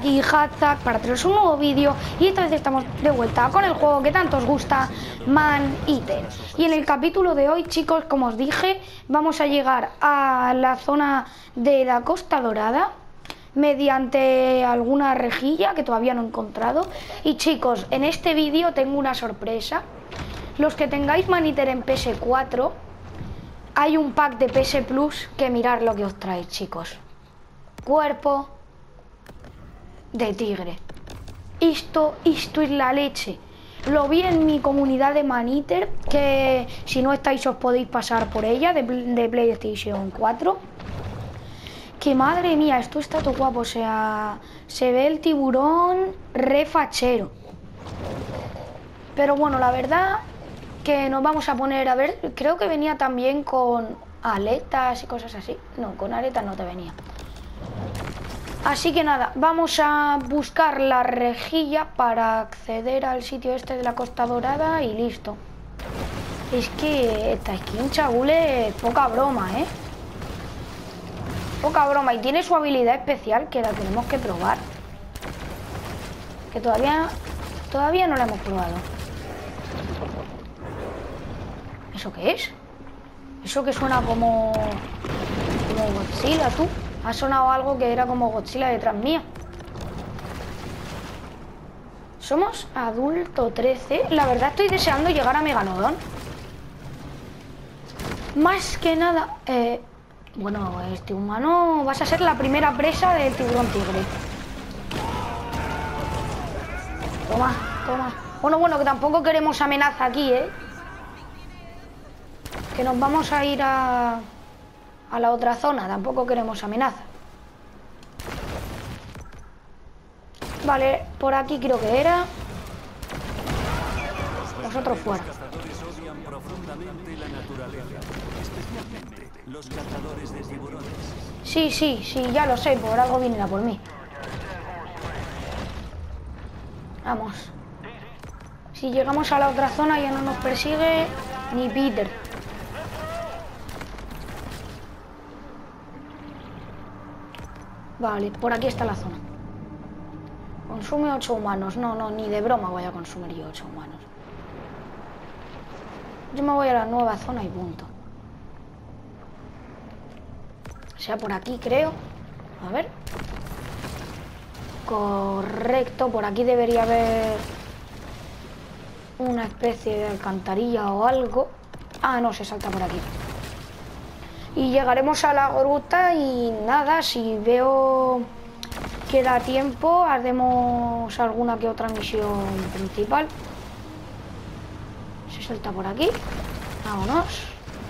aquí Hatzak para traeros un nuevo vídeo y esta vez estamos de vuelta con el juego que tanto os gusta, Man Eater. Y en el capítulo de hoy, chicos, como os dije, vamos a llegar a la zona de la Costa Dorada mediante alguna rejilla que todavía no he encontrado. Y chicos, en este vídeo tengo una sorpresa. Los que tengáis Man Eater en PS4, hay un pack de PS Plus que mirad lo que os trae, chicos. Cuerpo de tigre. Esto es la leche. Lo vi en mi comunidad de Man Eater, que si no estáis os podéis pasar por ella, de PlayStation 4. Que madre mía, esto está todo guapo. O sea, se ve el tiburón re fachero. Pero bueno, la verdad que nos vamos a poner a ver. Creo que venía también con aletas y cosas así. No, con aletas no te venía. Así que nada, vamos a buscar la rejilla para acceder al sitio este de la Costa Dorada y listo. Es que esta skin, chagule, poca broma, ¿eh? Poca broma. Y tiene su habilidad especial que la tenemos que probar. Que todavía no la hemos probado. ¿Eso qué es? Eso que suena como Godzilla, tú. Ha sonado algo que era como Godzilla detrás mía. Somos adulto 13. La verdad estoy deseando llegar a Megalodón. Más que nada... bueno, este humano... Vas a ser la primera presa del tiburón tigre. Toma, toma. Bueno, que tampoco queremos amenaza aquí, ¿eh? Que nos vamos a ir a la otra zona, tampoco queremos amenaza. Vale, por aquí creo que era. Vosotros fuera. Sí, ya lo sé, por algo vienen a por mí. Vamos. Si llegamos a la otra zona ya no nos persigue ni Peter. Vale, por aquí está la zona. Consume 8 humanos. No, ni de broma voy a consumir yo 8 humanos. Yo me voy a la nueva zona y punto. O sea, por aquí creo. A ver. Correcto, por aquí debería haber una especie de alcantarilla o algo. Ah, no, se salta por aquí. Y llegaremos a la gruta y nada, si veo que da tiempo, haremos alguna que otra misión principal. Se salta por aquí. Vámonos.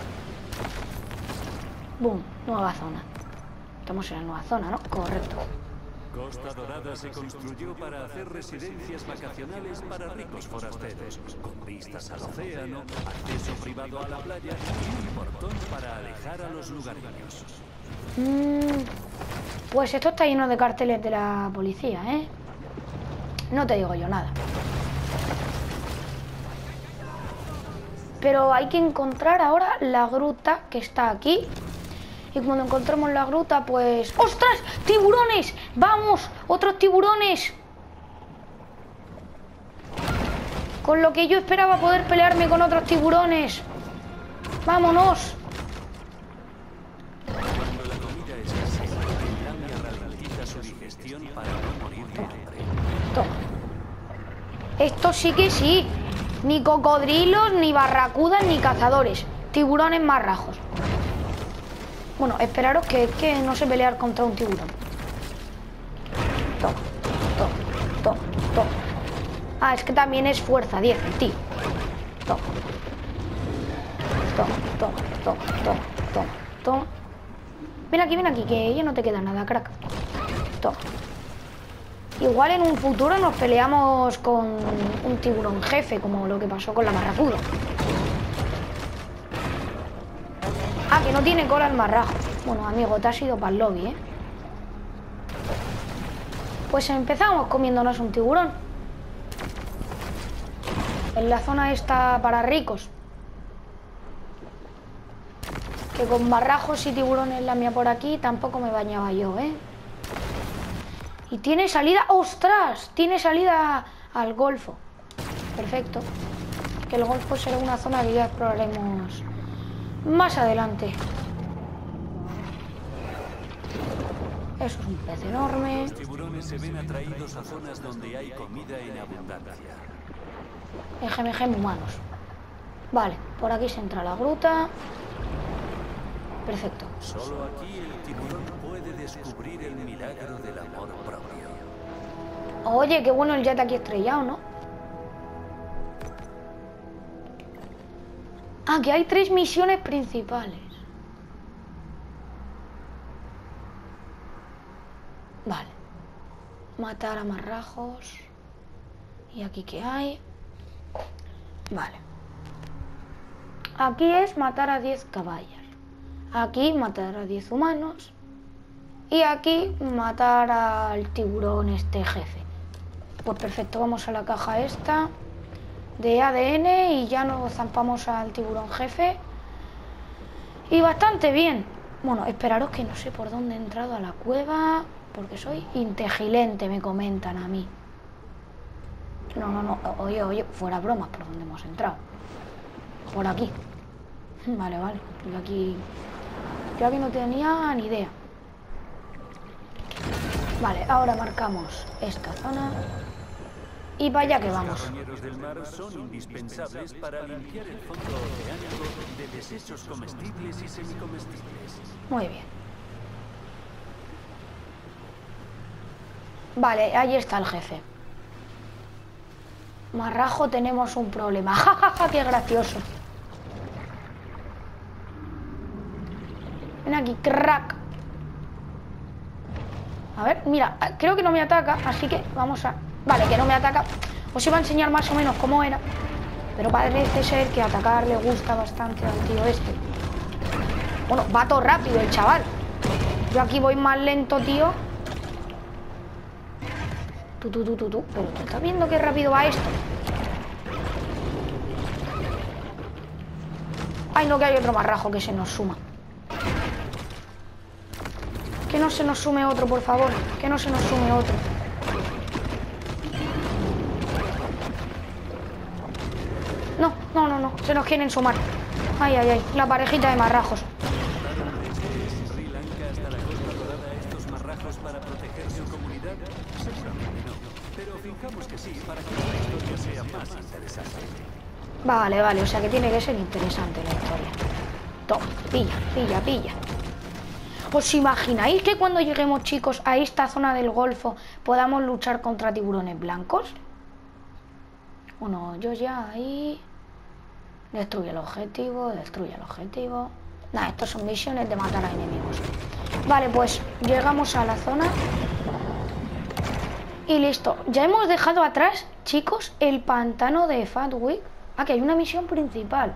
Boom, nueva zona. Estamos en la nueva zona, ¿no? Correcto. Costa Dorada se construyó para hacer residencias vacacionales para ricos forasteros, con vistas al océano, acceso privado a la playa y un portón para alejar a los lugareños. Pues esto está lleno de carteles de la policía, ¿eh? No te digo yo nada. Pero hay que encontrar ahora la gruta que está aquí. Y cuando encontremos la gruta, pues... ¡Ostras! ¡Tiburones! ¡Vamos! ¡Otros tiburones! Con lo que yo esperaba poder pelearme con otros tiburones. ¡Vámonos! Cuando la comida escasea, el lamia ralentiza su digestión para no morir de hambre. Toma. Esto sí que sí. Ni cocodrilos, ni barracudas, ni cazadores. Tiburones marrajos. Bueno, esperaros que es que no sé pelear contra un tiburón. Toma. Ah, es que también es fuerza 10, el tío. Toma. Ven aquí, que ya no te queda nada, crack. Toma. Igual en un futuro nos peleamos con un tiburón jefe, como lo que pasó con la barracuda. Ah, que no tiene cola el marrajo. Bueno, amigo, te has ido para el lobby, ¿eh? Pues empezamos comiéndonos un tiburón. En la zona esta para ricos. Que con marrajos y tiburones la mía por aquí tampoco me bañaba yo, ¿eh? Y tiene salida... ¡Ostras! Tiene salida al Golfo. Perfecto. Que el Golfo será una zona que ya exploraremos más adelante. Eso es un pez enorme. Los tiburones se ven atraídos a zonas donde hay comida en abundancia. Ejem humanos. Vale, por aquí se entra a la gruta. Perfecto. Solo aquí el tiburón puede descubrir el milagro del amor propio. Oye, qué bueno el jet aquí estrellado, ¿no? Ah, que hay 3 misiones principales. Vale. Matar a marrajos. ¿Y aquí qué hay? Vale. Aquí es matar a 10 caballas. Aquí matar a 10 humanos. Y aquí matar al tiburón este jefe. Pues perfecto, vamos a la caja esta de ADN y ya nos zampamos al tiburón jefe. Y bastante bien. Bueno, esperaros que no sé por dónde he entrado a la cueva, porque soy integilente, me comentan a mí. No, oye, fuera bromas, por dónde hemos entrado. Por aquí. Vale, yo aquí no tenía ni idea. Vale, ahora marcamos esta zona. Y vaya que vamos. Los carroñeros del mar son indispensables para limpiar el fondo oceánico de desechos comestibles y semicomestibles. Muy bien. Vale, ahí está el jefe. Marrajo, tenemos un problema. ¡Ja! ¡Qué gracioso! Ven aquí, crack. A ver, mira, creo que no me ataca, así que vamos a... Vale, que no me ataca. Os iba a enseñar más o menos cómo era, pero parece ser que atacar le gusta bastante al tío este. Bueno, va todo rápido el chaval. Yo aquí voy más lento, tío. Pero tú estás viendo qué rápido va esto. Ay, no, que hay otro marrajo que se nos suma. Que no se nos sume otro, por favor. Que no se nos sume otro. No. Se nos quieren sumar. Ay. La parejita de marrajos. ¿Desde Sri Lanka hasta la Costa Dorada estos marrajos para proteger su comunidad? Seguramente no. Pero fijamos que sí, para que la historia sea más interesante. Vale. O sea que tiene que ser interesante la historia. Toma, pilla. ¿Os imagináis que cuando lleguemos, chicos, a esta zona del Golfo podamos luchar contra tiburones blancos? Bueno, yo ya ahí... Destruye el objetivo. Nada, estos son misiones de matar a enemigos. Vale, pues llegamos a la zona. Y listo. Ya hemos dejado atrás, chicos, el pantano de Fatwick. Ah, que hay una misión principal.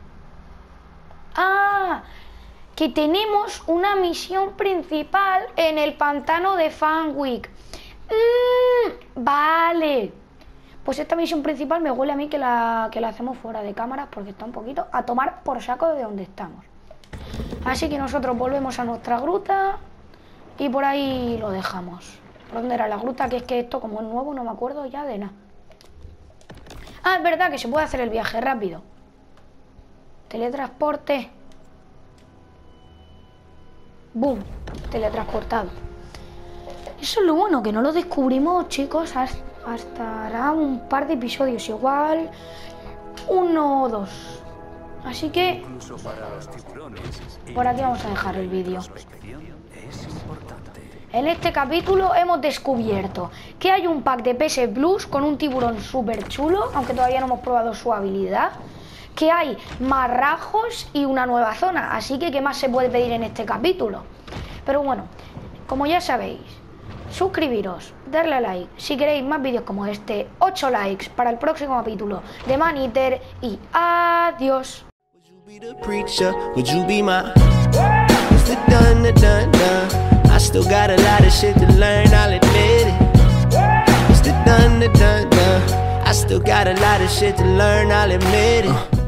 Ah, que tenemos una misión principal en el pantano de Fatwick. Vale. Pues esta misión principal me huele a mí que la hacemos fuera de cámara, porque está un poquito a tomar por saco de donde estamos. Así que nosotros volvemos a nuestra gruta y por ahí lo dejamos. ¿Por dónde era la gruta? Que es que esto, como es nuevo, no me acuerdo ya de nada. Ah, es verdad que se puede hacer el viaje rápido. Teletransporte. ¡Boom! Teletransportado. Eso es lo bueno, que no lo descubrimos, chicos, hasta hará un par de episodios, igual 1 o 2. Así que por aquí vamos a dejar el vídeo. En este capítulo hemos descubierto que hay un pack de PS Plus con un tiburón súper chulo, aunque todavía no hemos probado su habilidad. Que hay marrajos y una nueva zona, así que ¿qué más se puede pedir en este capítulo? Pero bueno, como ya sabéis, suscribiros, darle a like si queréis más vídeos como este, 8 likes para el próximo capítulo de Maneater y adiós. I still got a lot of shit to learn, I'll admit it.